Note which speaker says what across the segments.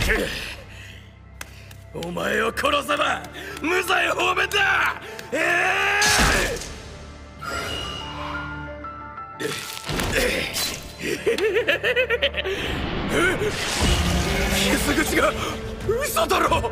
Speaker 1: お前を殺せば無罪放免だ。傷口が嘘だろ。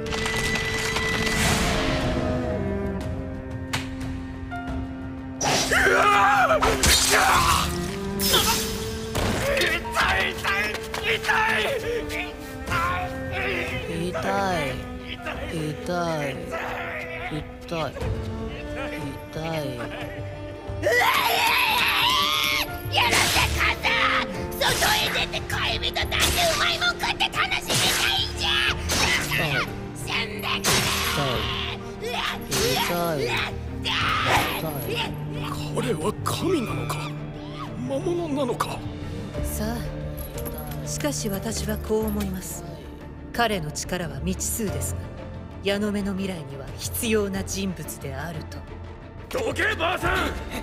Speaker 1: 彼は神なのか魔物なのか。
Speaker 2: さあ、しかし私はこう思います。彼の力は未知数ですが、矢野目の未来には必要な人物であると。
Speaker 1: どけばあさん、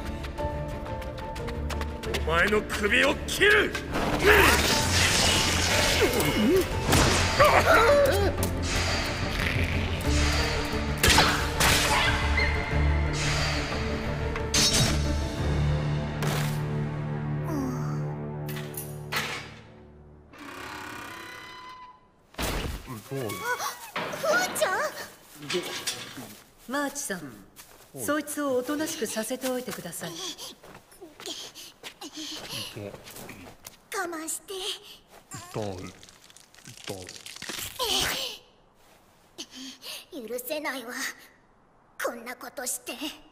Speaker 1: お前の首を切る。
Speaker 2: マーチさん、そいつをおとなしくさせておいてください。
Speaker 3: 我慢して。許せないわ、こんなことして。